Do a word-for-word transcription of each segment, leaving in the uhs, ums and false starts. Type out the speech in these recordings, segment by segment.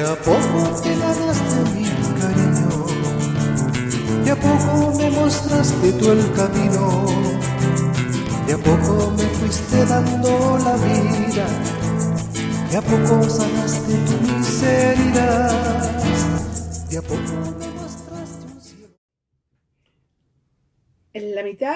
a poco te ganaste mi cariño, de a poco me mostraste tú el camino, de a poco me fuiste dando la vida, de a poco sanaste tu miseria, de a poco me mostraste un cielo. En la mitad,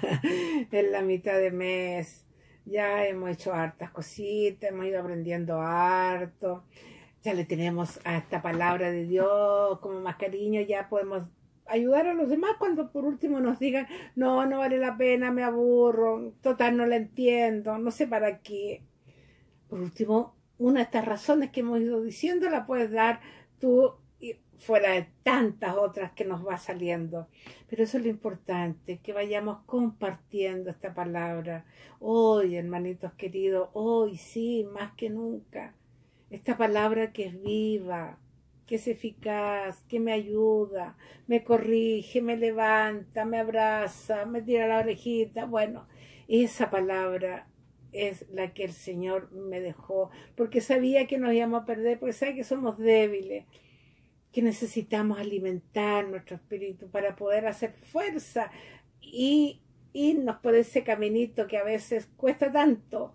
en la mitad de mes, ya hemos hecho hartas cositas, hemos ido aprendiendo harto, ya le tenemos a esta palabra de Dios como más cariño, ya podemos ayudar a los demás cuando por último nos digan, no, no vale la pena, me aburro, total no la entiendo, no sé para qué. Por último, una de estas razones que hemos ido diciendo la puedes dar tú fuera de tantas otras que nos va saliendo. Pero eso es lo importante, que vayamos compartiendo esta palabra. Hoy, hermanitos queridos, hoy sí, más que nunca. Esta palabra que es viva, que es eficaz, que me ayuda, me corrige, me levanta, me abraza, me tira la orejita. Bueno, esa palabra es la que el Señor me dejó, porque sabía que nos íbamos a perder, porque sabe que somos débiles, que necesitamos alimentar nuestro espíritu para poder hacer fuerza y irnos por ese caminito que a veces cuesta tanto,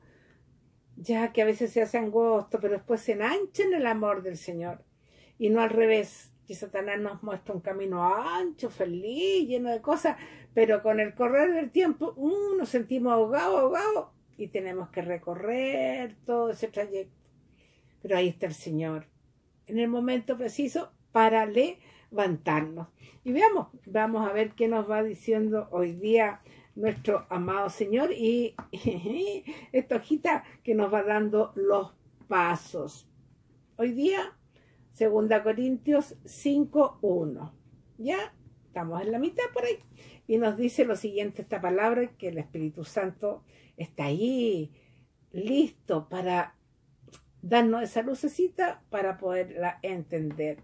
ya que a veces se hace angosto, pero después se enancha en el amor del Señor, y no al revés, que Satanás nos muestra un camino ancho, feliz, lleno de cosas, pero con el correr del tiempo uh, nos sentimos ahogados, ahogados, y tenemos que recorrer todo ese trayecto. Pero ahí está el Señor, en el momento preciso, para levantarnos. Y veamos, vamos a ver qué nos va diciendo hoy día nuestro amado Señor y esta hojita que nos va dando los pasos. Hoy día, segunda Corintios cinco, uno. Ya estamos en la mitad por ahí. Y nos dice lo siguiente esta palabra, que el Espíritu Santo está ahí, listo para darnos esa lucecita para poderla entender.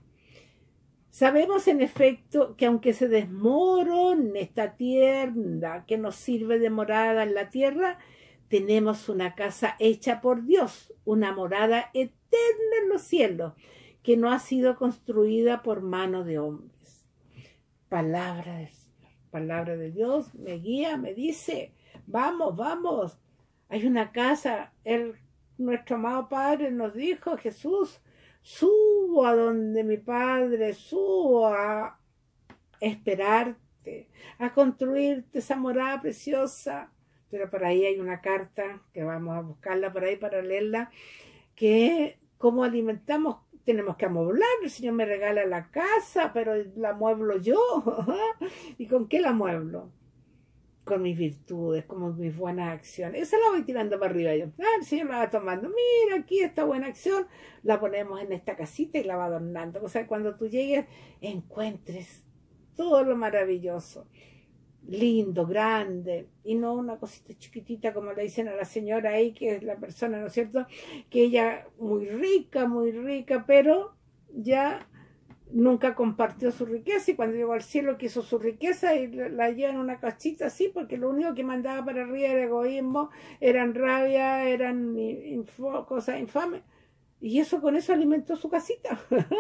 Sabemos en efecto que aunque se desmorone esta tienda que nos sirve de morada en la tierra, tenemos una casa hecha por Dios, una morada eterna en los cielos, que no ha sido construida por mano de hombres. Palabra del Señor, palabra de Dios, me guía, me dice, vamos, vamos, hay una casa, el, nuestro amado Padre nos dijo, Jesús, subo a donde mi Padre, subo a esperarte, a construirte esa morada preciosa. Pero por ahí hay una carta, que vamos a buscarla por ahí para leerla, que cómo alimentamos, tenemos que amueblar, el Señor me regala la casa, pero la amueblo yo. ¿Y con qué la amueblo? Con mis virtudes, con mis buenas acciones. Esa la voy tirando para arriba yo. Ah, el Señor la va tomando. Mira, aquí esta buena acción, la ponemos en esta casita y la va adornando. O sea, cuando tú llegues, encuentres todo lo maravilloso, lindo, grande, y no una cosita chiquitita como le dicen a la señora ahí, que es la persona, ¿no es cierto? Que ella muy rica, muy rica, pero ya nunca compartió su riqueza, y cuando llegó al cielo quiso su riqueza y la lleva en una cachita así, porque lo único que mandaba para arriba era egoísmo, eran rabia, eran info, cosas infames, y eso con eso alimentó su casita.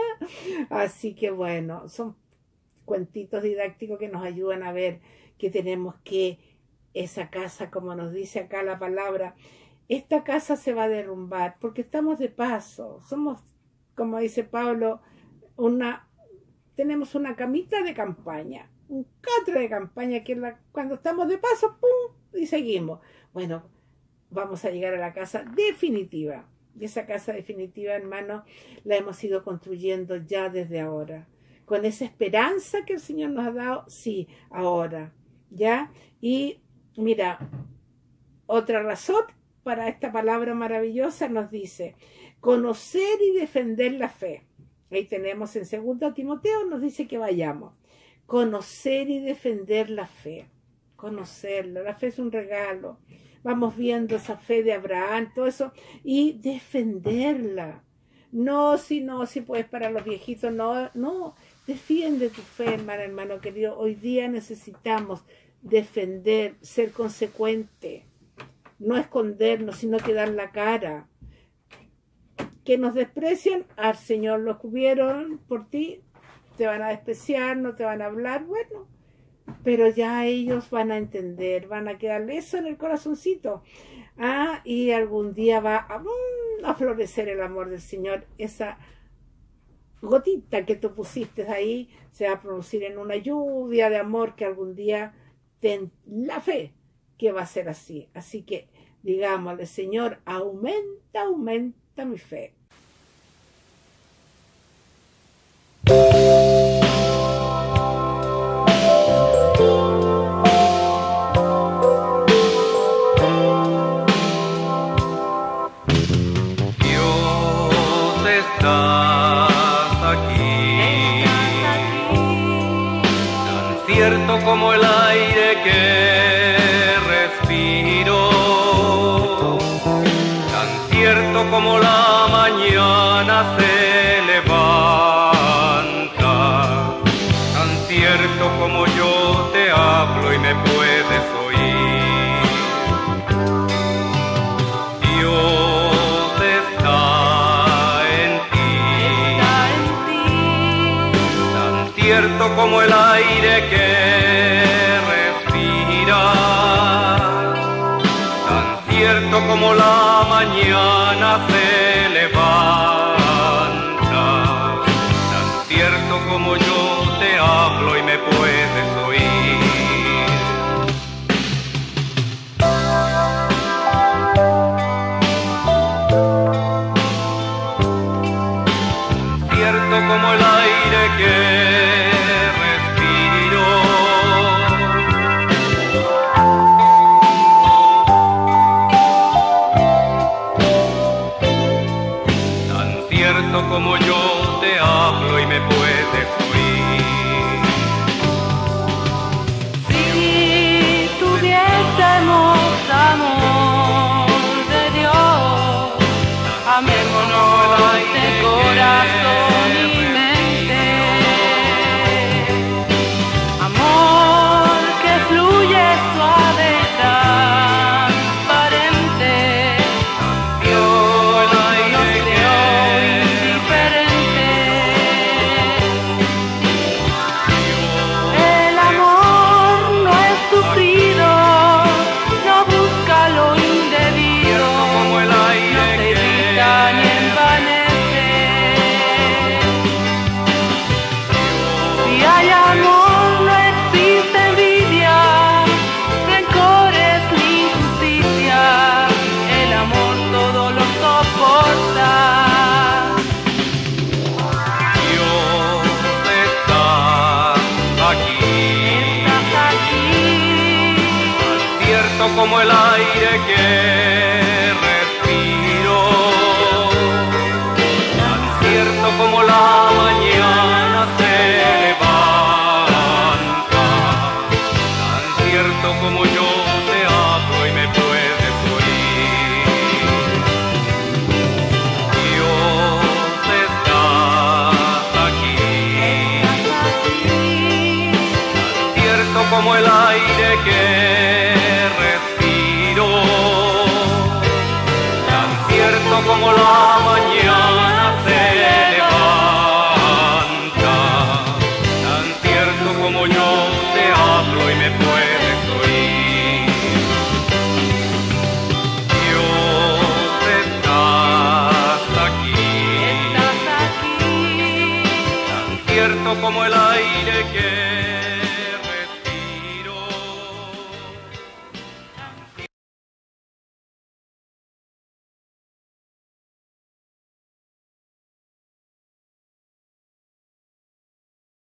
Así que bueno, son cuentitos didácticos que nos ayudan a ver que tenemos que esa casa, como nos dice acá la palabra, esta casa se va a derrumbar porque estamos de paso, somos, como dice Pablo, una, tenemos una camita de campaña, un catre de campaña que la, cuando estamos de paso, ¡pum!, y seguimos. Bueno, vamos a llegar a la casa definitiva. Y esa casa definitiva, hermano, la hemos ido construyendo ya desde ahora. Con esa esperanza que el Señor nos ha dado, sí, ahora, ¿ya? Y mira, otra razón para esta palabra maravillosa nos dice, conocer y defender la fe. Ahí tenemos en segundo Timoteo, nos dice que vayamos. Conocer y defender la fe. Conocerla. La fe es un regalo. Vamos viendo esa fe de Abraham, todo eso, y defenderla. No, si no, si puedes para los viejitos, no, no. Defiende tu fe, hermano, hermano querido. Hoy día necesitamos defender, ser consecuente. No escondernos, sino que dar la cara. que nos desprecian, al Señor lo cubrieron por ti, te van a despreciar, no te van a hablar, bueno, pero ya ellos van a entender, van a quedarle eso en el corazoncito. Ah, y algún día va a, mm, a florecer el amor del Señor, esa gotita que tú pusiste ahí se va a producir en una lluvia de amor que algún día ten la fe que va a ser así. Así que digámosle, Señor, aumenta, aumenta mi fe. Dios estás aquí, tan cierto como el aire que respiro, tan cierto como la mañana se levanta, tan cierto como yo te hablo y me puedes oír. Dios está en ti, está en ti, tan cierto como el aire que respira, tan cierto como la mañana se levanta, tan cierto como yo te hablo y me puedes oír. Cierto como el aire que respiro, tan cierto como yo te hablo y me puedes oír. si tuviésemos amor de Dios, amémonos de corazón y mente, amor que fluye suave y transparente. Dios nos creó indiferentes. El amor no es sufrido, no busca lo indebido, Como el no aire se que irrita ni envanece. Si hay amor no existe envidia, rencores ni injusticia, el amor todo lo soporta. Dios está aquí, Estás aquí, tan cierto como el aire que respiro, tan cierto como la mañana se levanta, tan cierto como yo te hablo y me puedes oír. Dios está aquí, estás aquí, tan cierto como el aire que respiro, tan cierto como la mañana se levanta, tan cierto como yo te hablo y me puedes oír. Dios estás aquí, estás aquí. tan cierto como el